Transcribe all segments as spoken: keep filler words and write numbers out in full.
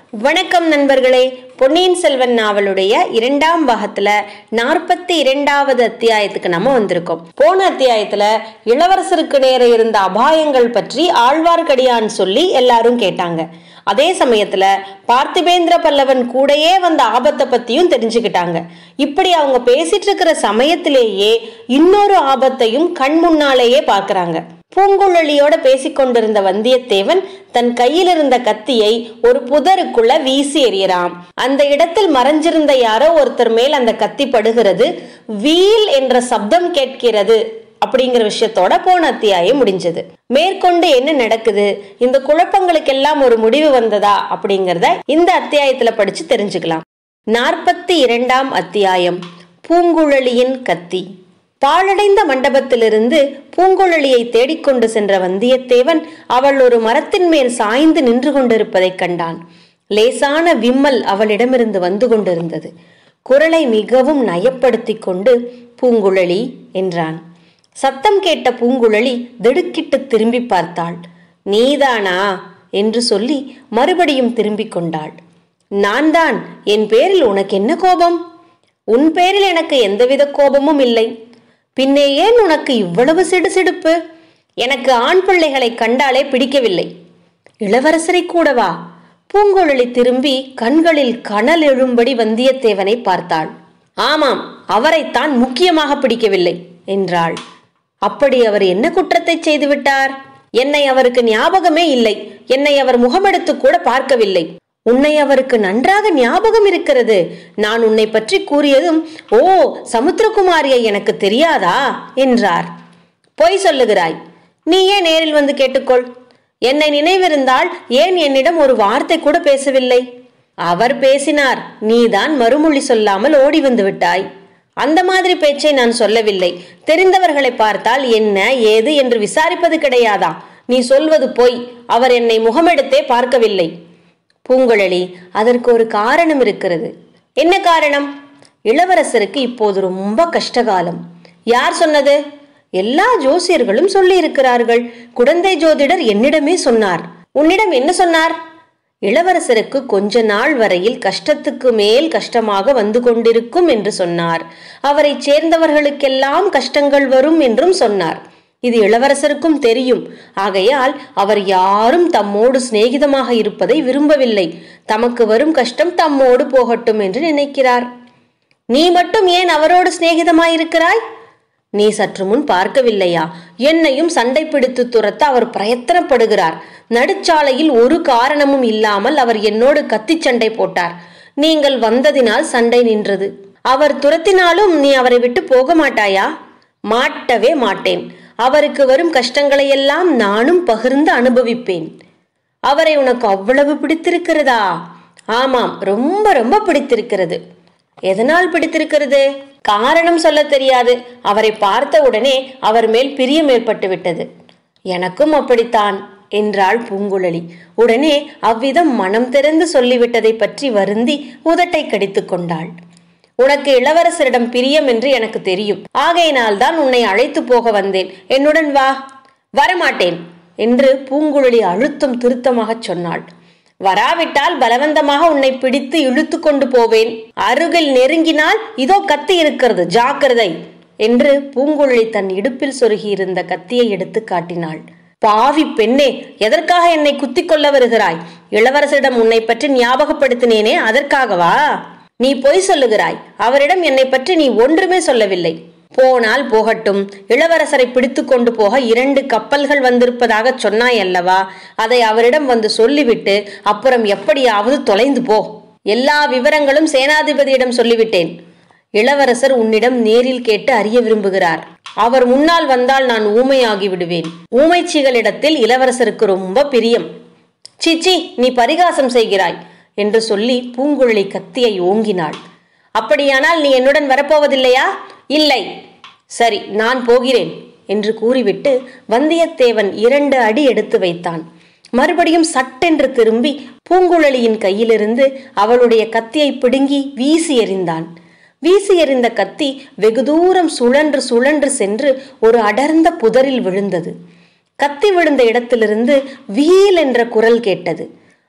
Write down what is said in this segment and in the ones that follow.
வணக்கம் நண்பர்களே. பொன்னியின் செல்வன் நாவலுடைய இரண்டாம் பாகத்துல நாற்பத்தி இரண்டாவது அத்தியாயத்துக்கு நம்ம வந்திருக்கோம். போன அத்தியாயத்துல இளவரசருக்கு நேர இருந்த அபாயங்கள் பற்றி ஆழ்வார்க்கடியான் சொல்லி எல்லாரும் கேட்டாங்க. அதே சமயத்துல பார்த்திபேந்திர பல்லவன் கூடயே வந்த ஆபத்தை பத்தியும் தெரிஞ்சுக்கிட்டாங்க. இப்படி அவங்க பேசிட்டு இருக்கிற சமயத்திலேயே இன்னொரு ஆபத்தையும் கண் முன்னாலேயே பாக்குறாங்க. பூங்குழலியோட பேசிக்கொண்டிருந்த வந்தியத்தேவன் தன் கையில் இருந்த கத்தியை ஒரு புதருக்குள்ள வீசி எறியறான். அந்த இடத்தில் மறைஞ்சிருந்த யாரோ ஒருத்தர் மேல் அந்த கத்தி படுகிறது. வீல் என்ற சப்தம் கேட்கிறது அப்படிங்கிற விஷயத்தோட போன அத்தியாயம் முடிஞ்சது. மேற்கொண்டு என்ன நடக்குது, இந்த குழப்பங்களுக்கெல்லாம் ஒரு முடிவு வந்ததா அப்படிங்கறத இந்த அத்தியாயத்துல படிச்சு தெரிஞ்சுக்கலாம். நாற்பத்தி இரண்டாம் அத்தியாயம், பூங்குழலியின் கத்தி. பாழடைந்த மண்டபத்திலிருந்து பூங்குழலியை தேடிக்கொண்டு சென்ற வந்தியத்தேவன் அவள் ஒரு மரத்தின் மேல் சாய்ந்து நின்று கொண்டிருப்பதை கண்டான். லேசான விம்மல் அவளிடமிருந்து வந்து கொண்டிருந்தது. குரலை மிகவும் நயப்படுத்தி கொண்டு பூங்குழலி என்றான். சத்தம் கேட்ட பூங்குழலி திடுக்கிட்டு திரும்பி பார்த்தாள். நீதானா என்று சொல்லி மறுபடியும் திரும்பிக் கொண்டாள். நான் தான். என் பேரில் உனக்கு என்ன கோபம்? உன் பேரில் எனக்கு எந்தவித கோபமும் இல்லை. பின்னே ஏன் உனக்கு இவ்வளவு சிடுசிடுப்பு? எனக்கு ஆண் பிள்ளைகளை கண்டாலே பிடிக்கவில்லை. இளவரசரை கூடவா? பூங்குழலி திரும்பி கண்களில் கனல் எழும்படி வந்தியத்தேவனை பார்த்தாள். ஆமாம், அவரைத்தான் முக்கியமாக பிடிக்கவில்லை என்றாள். அப்படி அவர் என்ன குற்றத்தை செய்து விட்டார்? என்னை அவருக்கு ஞாபகமே இல்லை. என்னை அவர் முகமெடுத்து கூட பார்க்கவில்லை. உன்னை அவருக்கு நன்றாக ஞாபகம் இருக்கிறது. நான் உன்னை பற்றி கூறியதும், ஓ, சமுத்திரகுமாரியை எனக்கு தெரியாதா என்றார். பொய் சொல்லுகிறாய். நீயே நேரில் வந்து கேட்டுக்கொள். என்னை நினைவிருந்தால் ஏன் என்னிடம் ஒரு வார்த்தை கூட பேசவில்லை? அவர் பேசினார், நீதான் மறுமொழி சொல்லாமல் ஓடி வந்து விட்டாய். அந்த மாதிரி பேச்சை நான் சொல்லவில்லை. தெரிந்தவர்களை பார்த்தால் என்ன ஏது என்று விசாரிப்பது கிடையாதா? நீ சொல்வது பொய். அவர் என்னை முகமெடுத்தே பார்க்கவில்லை. பூங்குழலி, அதற்கு ஒரு காரணம் இருக்கிறது. என்ன காரணம்? இளவரசருக்கு இப்போது ரொம்ப கஷ்டகாலம். யார் சொன்னது? எல்லா ஜோசியர்களும் சொல்லி இருக்கிறார்கள். குடந்தை ஜோதிடர் என்னிடமே சொன்னார். உன்னிடம் என்ன சொன்னார்? இளவரசருக்கு கொஞ்ச நாள் வரையில் கஷ்டத்துக்கு மேல் கஷ்டமாக வந்து கொண்டிருக்கும் என்று சொன்னார். அவரை சேர்ந்தவர்களுக்கெல்லாம் கஷ்டங்கள் வரும் என்றும் சொன்னார். இது இளவரசருக்கும் தெரியும். ஆகையால் அவர் யாரும் தம்மோடு சிநேகிதமாக இருப்பதை விரும்பவில்லை. தமக்கு வரும் கஷ்டம் தம்மோடு போகட்டும் என்று நினைக்கிறார். நீ மட்டும் ஏன் அவரோடு சிநேகிதமாயிருக்கிறாய்? நீ சற்று முன் பார்க்கவில்லையா? என்னையும் சண்டை பிடித்து துரத்த அவர் பிரயத்தனப்படுகிறார். நடுச்சாலையில் ஒரு காரணமும் இல்லாமல் அவர் என்னோடு கத்தி சண்டை போட்டார். நீங்கள் வந்ததினால் சண்டை நின்றது. அவர் துரத்தினாலும் நீ அவரை விட்டு போக மாட்டாயா? மாட்டவே மாட்டேன். அவருக்கு வரும் கஷ்டங்களையெல்லாம் நானும் பகிர்ந்து அனுபவிப்பேன். அவரை உனக்கு அவ்வளவு பிடித்திருக்கிறதா? ஆமாம், ரொம்ப ரொம்ப பிடித்திருக்கிறது. எதனால் பிடித்திருக்கிறது? காரணம் சொல்ல தெரியாது. அவரை பார்த்த உடனே அவர் மேல் பிரியம் ஏற்பட்டு விட்டது. எனக்கும் அப்படித்தான் என்றாள் பூங்குழலி. உடனே அவ்விதம் மனம் திறந்து சொல்லிவிட்டதை பற்றி வருந்தி உதட்டை கடித்து கொண்டாள். உனக்கு இளவரசரிடம் பிரியம் என்று எனக்கு தெரியும். ஆகையினால் தான் உன்னை அழைத்து போக வந்தேன். என்னுடன் வா. வரமாட்டேன் என்று பூங்குழலி அழுத்தம் திருத்தமாக சொன்னாள். வராவிட்டால் பலவந்தமாக உன்னை பிடித்து இழுத்து கொண்டு போவேன். அருகில் நெருங்கினால் இதோ கத்தி இருக்கிறது, ஜாக்கிரதை என்று பூங்குழலி தன் இடுப்பில் சொருகி இருந்த கத்தியை எடுத்து காட்டினாள். பாவி பெண்ணே, எதற்காக என்னை குத்தி கொள்ள வருகிறாய்? இளவரசரிடம் உன்னை பற்றி ஞாபகப்படுத்தினேனே, அதற்காகவா? நீ பொய் சொல்லுகிறாய். அவரிடம் என்னை பற்றி நீ ஒன்றுமே சொல்லவில்லை. போனால் போகட்டும். இளவரசரை பிடித்து கொண்டு போக இரண்டு கப்பல்கள் வந்திருப்பதாக சொன்னாய் அல்லவா? அதை அவரிடம் வந்து சொல்லிவிட்டு அப்புறம் எப்படியாவது தொலைந்து போ. எல்லா விவரங்களும் சேனாதிபதியிடம் சொல்லிவிட்டேன். இளவரசர் உன்னிடம் நேரில் கேட்டு அறிய விரும்புகிறார். அவர் முன்னால் வந்தால் நான் ஊமையாகி விடுவேன். ஊமைச்சிகளிடத்தில் இளவரசருக்கு ரொம்ப பிரியம். சீச்சி, நீ பரிகாசம் செய்கிறாய் என்று சொல்லி பூங்குழலி கத்தியை ஓங்கினாள். அப்படியானால் நீ என்னுடன் வரப்போவதில்லையா? இல்லை. சரி, நான் போகிறேன் என்று கூறிவிட்டு வந்தியத்தேவன் இரண்டு அடி எடுத்து வைத்தான். மறுபடியும் சட்டென்று திரும்பி பூங்குழலியின் கையிலிருந்து அவளுடைய கத்தியை பிடுங்கி வீசி எறிந்தான். வீசி எறிந்த கத்தி வெகு தூரம் சுழன்று சுழன்று சென்று ஒரு அடர்ந்த புதரில் விழுந்தது. கத்தி விழுந்த இடத்திலிருந்து வீல் என்ற குரல் கேட்டது.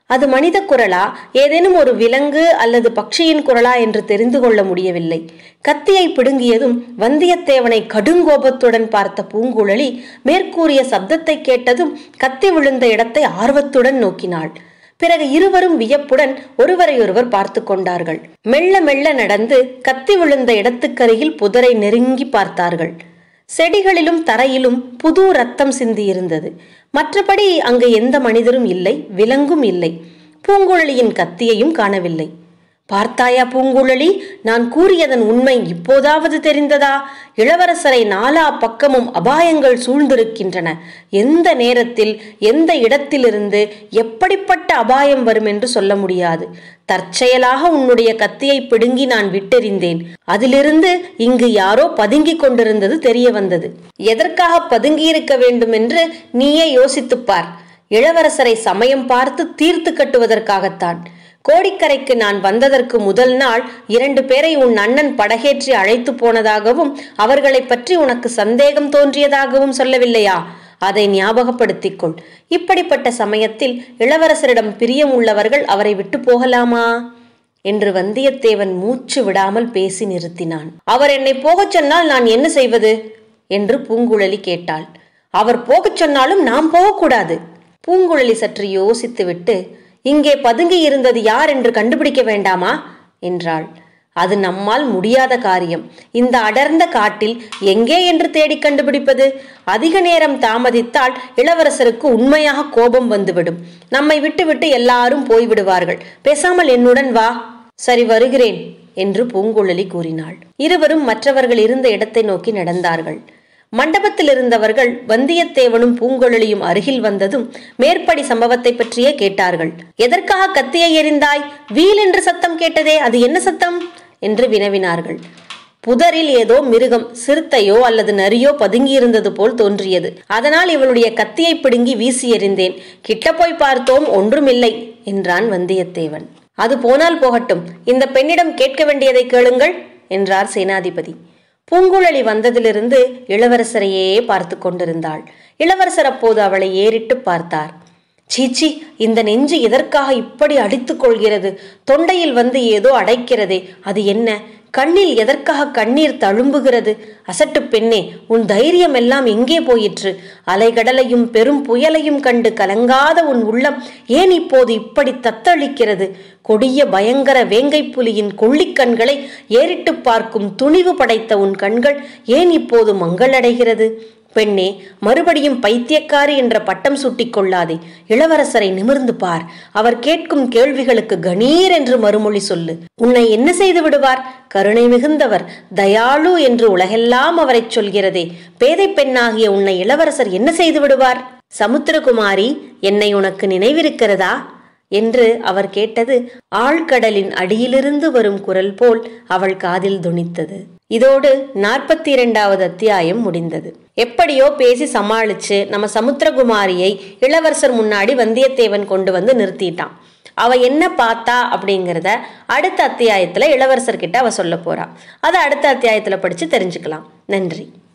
அது மனித குரலா, ஏதேனும் ஒரு விலங்கு அல்லது பட்சியின் குரலா என்று தெரிந்து கொள்ள முடியவில்லை. கத்தியை பிடுங்கியதும் வந்தியத்தேவனை கடுங்கோபத்துடன் பார்த்த பூங்குழலி மேற்கூறிய சப்தத்தை கேட்டதும் கத்தி விழுந்த இடத்தை ஆர்வத்துடன் நோக்கினாள். பிறகு இருவரும் வியப்புடன் ஒருவரையொருவர் பார்த்து கொண்டார்கள். மெல்ல மெல்ல நடந்து கத்தி விழுந்த இடத்துக்கருகில் புதரை நெருங்கி பார்த்தார்கள். செடிகளிலும் தரையிலும் புது ரத்தம் சிந்தி இருந்தது. மற்றபடி அங்கு எந்த மனிதரும் இல்லை, விலங்கும் இல்லை. பூங்குழலியின் கத்தியையும் காணவில்லை. பார்த்தாயா பூங்குழலி, நான் கூறியதன் உண்மை இப்போதாவது தெரிந்ததா? இளவரசரை நாலா பக்கமும் அபாயங்கள் சூழ்ந்திருக்கின்றன. எந்த நேரத்தில் எந்த இடத்திலிருந்து எப்படிப்பட்ட அபாயம் வரும் என்று சொல்ல முடியாது. தற்செயலாக உன்னுடைய கத்தியை பிடுங்கி நான் விட்டெறிந்தேன். அதிலிருந்து இங்கு யாரோ பதுங்கி கொண்டிருந்தது தெரிய வந்தது. எதற்காக பதுங்கியிருக்க வேண்டும் என்று நீயே யோசித்துப்பார். இளவரசரை சமயம் பார்த்து தீர்த்து கட்டுவதற்காகத்தான். கோடிக்கரைக்கு நான் வந்ததற்கு முதல் நாள் இரண்டு பேரை உன் அண்ணன் படகேற்றி அழைத்து போனதாகவும் அவர்களை பற்றி உனக்கு சந்தேகம் தோன்றியதாகவும் சொல்லவில்லையா? அதை ஞாபகப்படுத்திக் கொள். இப்படிப்பட்ட சமயத்தில் இளவரசரிடம் பிரியம் உள்ளவர்கள் அவரை விட்டு போகலாமா என்று வந்தியத்தேவன் மூச்சு விடாமல் பேசி நிறுத்தினான். அவர் என்னை போகச் சொன்னால் நான் என்ன செய்வது என்று பூங்குழலி கேட்டாள். அவர் போகச் சொன்னாலும் நாம் போகக்கூடாது. பூங்குழலி சற்று யோசித்துவிட்டு, இங்கே பதுங்கி இருந்தது யார் என்று கண்டுபிடிக்க வேண்டாமா என்றாள். அது நம்மால் முடியாத காரியம். இந்த அடர்ந்த காட்டில் எங்கே என்று தேடி கண்டுபிடிப்பது? அதிக நேரம் தாமதித்தால் இளவரசருக்கு உண்மையாக கோபம் வந்துவிடும். நம்மை விட்டுவிட்டு எல்லாரும் போய்விடுவார்கள். பேசாமல் என்னுடன் வா. சரி, வருகிறேன் என்று பூங்குழலி கூறினாள். இருவரும் மற்றவர்கள் இருந்த இடத்தை நோக்கி நடந்தார்கள். மண்டபத்தில் இருந்தவர்கள் வந்தியத்தேவனும் பூங்குழலியும் அருகில் வந்ததும் மேற்படி சம்பவத்தை பற்றியே கேட்டார்கள். எதற்காக கத்தியை எறிந்தாய்? வீல் என்று சத்தம் கேட்டதே, அது என்ன சத்தம் என்று வினவினார்கள். புதரில் ஏதோ மிருகம், சிறுத்தையோ அல்லது நரியோ பதுங்கியிருந்தது போல் தோன்றியது. அதனால் இவளுடைய கத்தியை பிடுங்கி வீசி எறிந்தேன். கிட்ட போய் பார்த்தோம், ஒன்றுமில்லை என்றான் வந்தியத்தேவன். அது போனால் போகட்டும், இந்த பெண்ணிடம் கேட்க வேண்டியதை கேளுங்கள் என்றார் சேனாதிபதி. பூங்குழலி வந்ததிலிருந்து இளவரசரையே பார்த்து கொண்டிருந்தாள். இளவரசர் அப்போது அவளை ஏறிட்டு பார்த்தார். சீச்சி, இந்த நெஞ்சு எதற்காக இப்படி அடித்துக் கொள்கிறது? தொண்டையில் வந்து ஏதோ அடைக்கிறதே, அது என்ன? கண்ணில் எதற்காக கண்ணீர் தழும்புகிறது? அசட்டு பெண்ணே, உன் தைரியம் எல்லாம் எங்கே போயிற்று? அலைகடலையும் பெரும் புயலையும் கண்டு கலங்காத உன் உள்ளம் ஏன் இப்போது இப்படி தத்தளிக்கிறது? கொடிய பயங்கர வேங்கை புலியின் கொள்ளிக்கண்களை ஏறிட்டு பார்க்கும் துணிவு படைத்த உன் கண்கள் ஏன் இப்போது மங்களடைகிறது? பெண்ணே, மறுபடியும் பைத்தியக்காரி என்ற பட்டம் சூட்டிக் கொள்ளாதே. இளவரசரை நிமிர்ந்து பார். அவர் கேட்கும் கேள்விகளுக்கு கணீர் என்று மறுமொழி சொல்லு. உன்னை என்ன செய்து விடுவார்? கருணை மிகுந்தவர், தயாளு என்று உலகெல்லாம் அவரை சொல்கிறதே. பேதை பெண்ணாகிய உன்னை இளவரசர் என்ன செய்து விடுவார்? சமுத்திரகுமாரி, என்னை உனக்கு நினைவிருக்கிறதா என்று அவர் கேட்டது ஆழ்கடலின் அடியிலிருந்து வரும் குரல் போல் அவள் காதில் துணித்தது. இதோடு நாற்பத்தி இரண்டாவது அத்தியாயம் முடிந்தது. எப்படியோ பேசி சமாளிச்சு நம்ம சமுத்திரகுமாரியை இளவரசர் முன்னாடி வந்தியத்தேவன் கொண்டு வந்து நிறுத்திட்டான். அவ என்ன பார்த்தா அப்படிங்கிறத அடுத்த அத்தியாயத்துல இளவரசர்கிட்ட அவ சொல்ல போறா. அதை அடுத்த அத்தியாயத்துல படிச்சு தெரிஞ்சுக்கலாம். நன்றி.